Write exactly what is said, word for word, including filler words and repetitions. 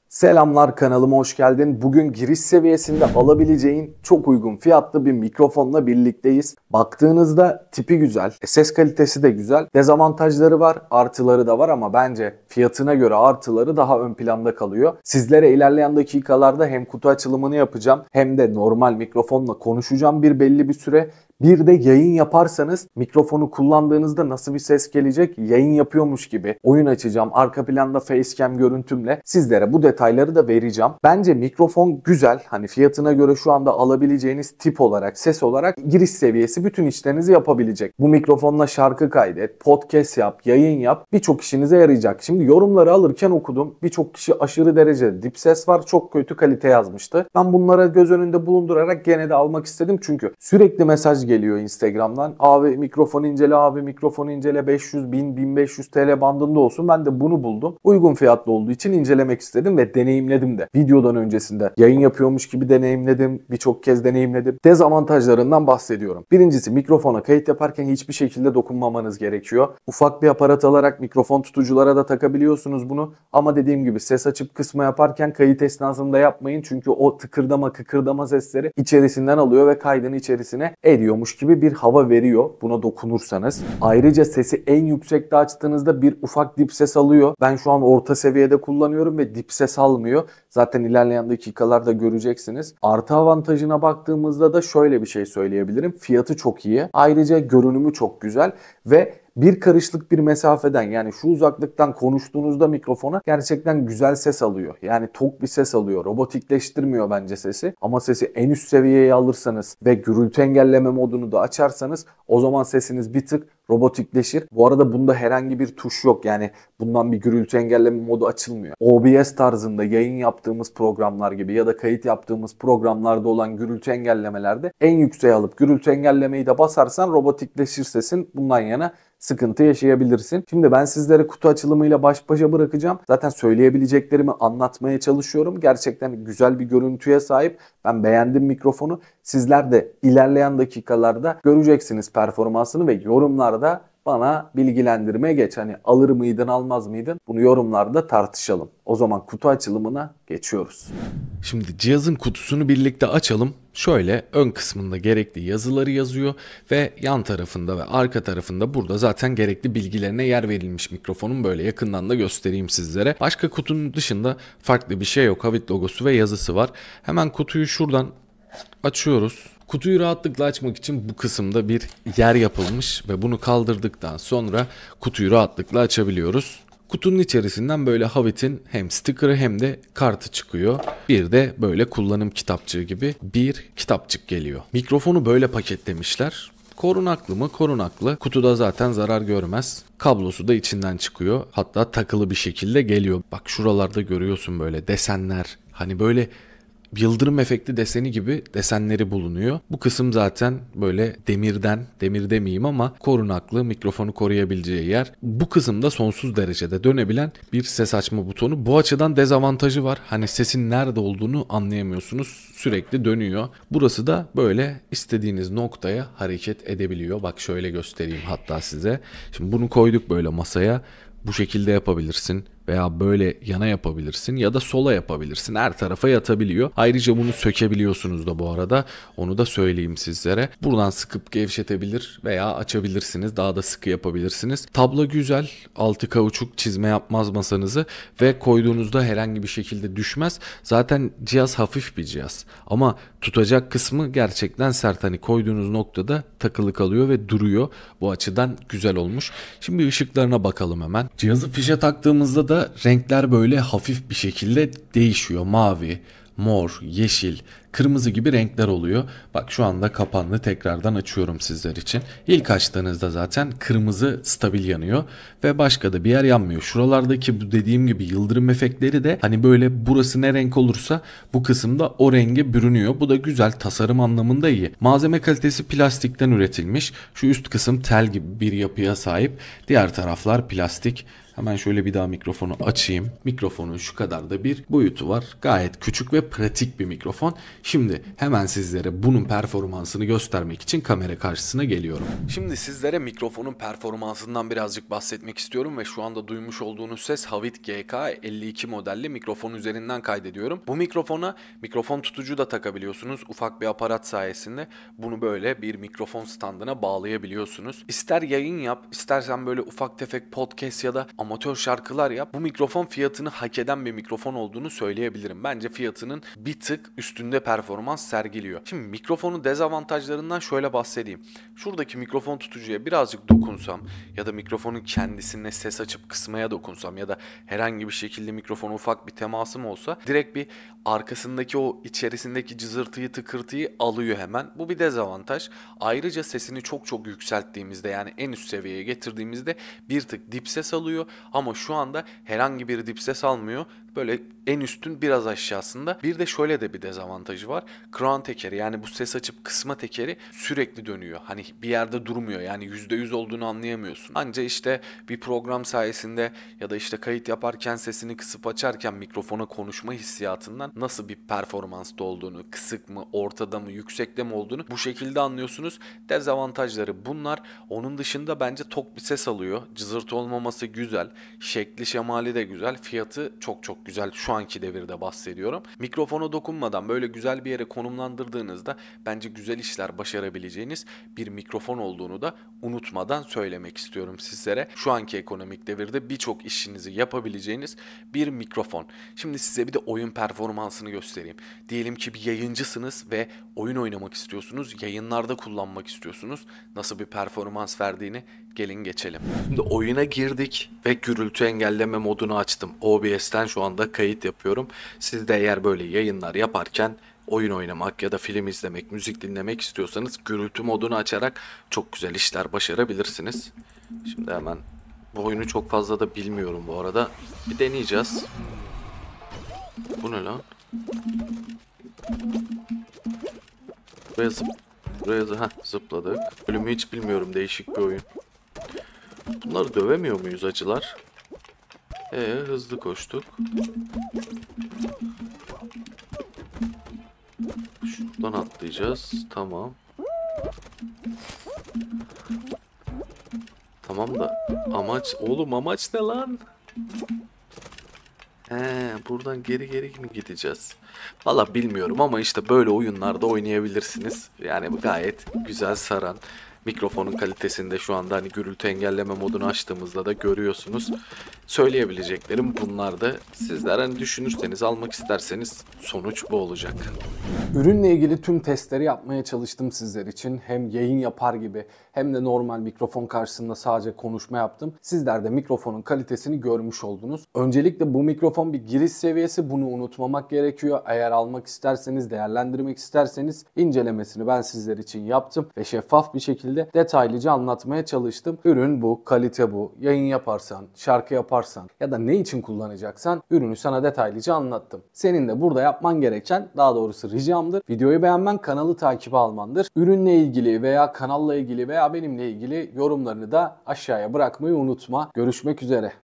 Selamlar, kanalıma hoş geldin. Bugün giriş seviyesinde alabileceğin çok uygun fiyatlı bir mikrofonla birlikteyiz. Baktığınızda tipi güzel, ses kalitesi de güzel. Dezavantajları var, artıları da var ama bence fiyatına göre artıları daha ön planda kalıyor. Sizlere ilerleyen dakikalarda hem kutu açılımını yapacağım hem de normal mikrofonla konuşacağım bir belli bir süre. Bir de yayın yaparsanız mikrofonu kullandığınızda nasıl bir ses gelecek, yayın yapıyormuş gibi oyun açacağım. Arka planda facecam görüntümle sizlere bu detayları da vereceğim. Bence mikrofon güzel. Hani fiyatına göre şu anda alabileceğiniz tip olarak, ses olarak giriş seviyesi bütün işlerinizi yapabilecek. Bu mikrofonla şarkı kaydet, podcast yap, yayın yap. Birçok işinize yarayacak. Şimdi yorumları alırken okudum. Birçok kişi aşırı derecede dip ses var, çok kötü kalite yazmıştı. Ben bunlara göz önünde bulundurarak gene de almak istedim. Çünkü sürekli mesaj geliyor Instagram'dan. Abi mikrofon incele, abi mikrofon incele, beş yüz, bin, bin beş yüz T L bandında olsun. Ben de bunu buldum. Uygun fiyatlı olduğu için incelemek istedim ve deneyimledim de. Videodan öncesinde yayın yapıyormuş gibi deneyimledim. Birçok kez deneyimledim. Dezavantajlarından bahsediyorum. Birincisi, mikrofona kayıt yaparken hiçbir şekilde dokunmamanız gerekiyor. Ufak bir aparat alarak mikrofon tutuculara da takabiliyorsunuz bunu. Ama dediğim gibi ses açıp kısma yaparken kayıt esnasında yapmayın. Çünkü o tıkırdama kıkırdama sesleri içerisinden alıyor ve kaydın içerisine ediyormuş gibi bir hava veriyor buna dokunursanız. Ayrıca sesi en yüksekte açtığınızda bir ufak dip ses alıyor. Ben şu an orta seviyede kullanıyorum ve dip ses almıyor. Zaten ilerleyen dakikalarda göreceksiniz. Artı avantajına baktığımızda da şöyle bir şey söyleyebilirim. Fiyatı çok iyi. Ayrıca görünümü çok güzel ve bir karışlık bir mesafeden, yani şu uzaklıktan konuştuğunuzda mikrofona gerçekten güzel ses alıyor. Yani tok bir ses alıyor. Robotikleştirmiyor bence sesi. Ama sesi en üst seviyeye alırsanız ve gürültü engelleme modunu da açarsanız o zaman sesiniz bir tık robotikleşir. Bu arada bunda herhangi bir tuş yok. Yani bundan bir gürültü engelleme modu açılmıyor. O B S tarzında yayın yaptığımız programlar gibi ya da kayıt yaptığımız programlarda olan gürültü engellemelerde en yükseğe alıp gürültü engellemeyi de basarsan robotikleşir sesin. Bundan yana sıkıntı yaşayabilirsin. Şimdi ben sizlere kutu açılımıyla baş başa bırakacağım. Zaten söyleyebileceklerimi anlatmaya çalışıyorum. Gerçekten güzel bir görüntüye sahip. Ben beğendim mikrofonu. Sizler de ilerleyen dakikalarda göreceksiniz performansını ve yorumlarda bana bilgilendirmeye geç. Hani alır mıydın, almaz mıydın? Bunu yorumlarda tartışalım. O zaman kutu açılımına geçiyoruz. Şimdi cihazın kutusunu birlikte açalım. Şöyle ön kısmında gerekli yazıları yazıyor ve yan tarafında ve arka tarafında burada zaten gerekli bilgilerine yer verilmiş mikrofonun. Böyle yakından da göstereyim sizlere. Başka kutunun dışında farklı bir şey yok. Havit logosu ve yazısı var. Hemen kutuyu şuradan açıyoruz. Kutuyu rahatlıkla açmak için bu kısımda bir yer yapılmış ve bunu kaldırdıktan sonra kutuyu rahatlıkla açabiliyoruz. Kutunun içerisinden böyle Havit'in hem sticker'ı hem de kartı çıkıyor. Bir de böyle kullanım kitapçığı gibi bir kitapçık geliyor. Mikrofonu böyle paketlemişler. Korunaklı mı? Korunaklı. Kutuda zaten zarar görmez. Kablosu da içinden çıkıyor. Hatta takılı bir şekilde geliyor. Bak şuralarda görüyorsun böyle desenler. Hani böyle yıldırım efekti deseni gibi desenleri bulunuyor. Bu kısım zaten böyle demirden, demir demeyeyim ama korunaklı, mikrofonu koruyabileceği yer. Bu kısımda sonsuz derecede dönebilen bir ses açma butonu. Bu açıdan dezavantajı var. Hani sesin nerede olduğunu anlayamıyorsunuz. Sürekli dönüyor. Burası da böyle istediğiniz noktaya hareket edebiliyor. Bak şöyle göstereyim hatta size. Şimdi bunu koyduk böyle masaya. Bu şekilde yapabilirsin veya böyle yana yapabilirsin ya da sola yapabilirsin. Her tarafa yatabiliyor. Ayrıca bunu sökebiliyorsunuz da bu arada. Onu da söyleyeyim sizlere. Buradan sıkıp gevşetebilir veya açabilirsiniz. Daha da sıkı yapabilirsiniz. Tablo güzel. Altı kauçuk, çizme yapmaz masanızı ve koyduğunuzda herhangi bir şekilde düşmez. Zaten cihaz hafif bir cihaz. Ama tutacak kısmı gerçekten sert. Hani koyduğunuz noktada takılı kalıyor ve duruyor. Bu açıdan güzel olmuş. Şimdi ışıklarına bakalım hemen. Cihazı fişe taktığımızda da renkler böyle hafif bir şekilde değişiyor. Mavi, mor, yeşil, kırmızı gibi renkler oluyor. Bak şu anda kapandı. Tekrardan açıyorum sizler için. İlk açtığınızda zaten kırmızı stabil yanıyor ve başka da bir yer yanmıyor. Şuralardaki bu dediğim gibi yıldırım efektleri de hani böyle burası ne renk olursa bu kısımda o renge bürünüyor. Bu da güzel, tasarım anlamında iyi. Malzeme kalitesi plastikten üretilmiş. Şu üst kısım tel gibi bir yapıya sahip. Diğer taraflar plastik. Hemen şöyle bir daha mikrofonu açayım. Mikrofonun şu kadar da bir boyutu var. Gayet küçük ve pratik bir mikrofon. Şimdi hemen sizlere bunun performansını göstermek için kamera karşısına geliyorum. Şimdi sizlere mikrofonun performansından birazcık bahsetmek istiyorum ve şu anda duymuş olduğunuz ses Havit G K elli iki modelli mikrofon üzerinden kaydediyorum. Bu mikrofona mikrofon tutucu da takabiliyorsunuz. Ufak bir aparat sayesinde bunu böyle bir mikrofon standına bağlayabiliyorsunuz. İster yayın yap, istersen böyle ufak tefek podcast ya da amatör şarkılar yap. Bu mikrofon fiyatını hak eden bir mikrofon olduğunu söyleyebilirim. Bence fiyatının bir tık üstünde performans sergiliyor. Şimdi mikrofonun dezavantajlarından şöyle bahsedeyim. Şuradaki mikrofon tutucuya birazcık dokunsam ya da mikrofonun kendisine ses açıp kısmaya dokunsam ya da herhangi bir şekilde mikrofona ufak bir temasım olsa direkt bir arkasındaki o içerisindeki cızırtıyı tıkırtıyı alıyor hemen. Bu bir dezavantaj. Ayrıca sesini çok çok yükselttiğimizde yani en üst seviyeye getirdiğimizde bir tık dip ses alıyor ama şu anda herhangi bir dip ses almıyor. Böyle en üstün biraz aşağısında. Bir de şöyle de bir dezavantajı var. Crown tekeri yani bu ses açıp kısma tekeri sürekli dönüyor. Hani bir yerde durmuyor yani yüzde yüz olduğunu anlayamıyorsun. Anca işte bir program sayesinde ya da işte kayıt yaparken sesini kısıp açarken mikrofona konuşma hissiyatından nasıl bir performansta olduğunu, kısık mı, ortada mı, yüksekte mi olduğunu bu şekilde anlıyorsunuz. Dezavantajları bunlar. Onun dışında bence tok bir ses alıyor. Cızırtı olmaması güzel. Şekli şemali de güzel. Fiyatı çok çok güzel. Şu anki devirde bahsediyorum. Mikrofona dokunmadan böyle güzel bir yere konumlandırdığınızda bence güzel işler başarabileceğiniz bir mikrofon olduğunu da unutmadan söylemek istiyorum sizlere. Şu anki ekonomik devirde birçok işinizi yapabileceğiniz bir mikrofon. Şimdi size bir de oyun performansını göstereyim. Diyelim ki bir yayıncısınız ve oyun oynamak istiyorsunuz. Yayınlarda kullanmak istiyorsunuz. Nasıl bir performans verdiğini gelin geçelim. Şimdi oyuna girdik ve gürültü engelleme modunu açtım. O B S'ten şu anda kayıt yapıyorum. Siz de eğer böyle yayınlar yaparken oyun oynamak ya da film izlemek, müzik dinlemek istiyorsanız gürültü modunu açarak çok güzel işler başarabilirsiniz. Şimdi hemen bu oyunu çok fazla da bilmiyorum bu arada. Bir deneyeceğiz. Bu ne lan? Buraya, zıp Buraya zı Heh, zıpladık. Bölümü hiç bilmiyorum. Değişik bir oyun. Bunları dövemiyor muyuz acılar? Ee, hızlı koştuk. Şuradan atlayacağız. Tamam. Tamam da amaç... Oğlum amaç ne lan? He, buradan geri geri mi gideceğiz? Valla bilmiyorum ama işte böyle oyunlarda oynayabilirsiniz. Yani gayet güzel saran. Mikrofonun kalitesinde şu anda hani gürültü engelleme modunu açtığımızda da görüyorsunuz. Söyleyebileceklerim bunlar da. Sizler hani düşünürseniz, almak isterseniz sonuç bu olacak. Ürünle ilgili tüm testleri yapmaya çalıştım sizler için. Hem yayın yapar gibi hem de normal mikrofon karşısında sadece konuşma yaptım. Sizler de mikrofonun kalitesini görmüş oldunuz. Öncelikle bu mikrofon bir giriş seviyesi. Bunu unutmamak gerekiyor. Eğer almak isterseniz, değerlendirmek isterseniz incelemesini ben sizler için yaptım ve şeffaf bir şekilde detaylıca anlatmaya çalıştım. Ürün bu, kalite bu. Yayın yaparsan, şarkı yaparsan ya da ne için kullanacaksan ürünü sana detaylıca anlattım. Senin de burada yapman gereken, daha doğrusu ricamdır, videoyu beğenmen, kanalı takibe almandır. Ürünle ilgili veya kanalla ilgili veya benimle ilgili yorumlarını da aşağıya bırakmayı unutma. Görüşmek üzere.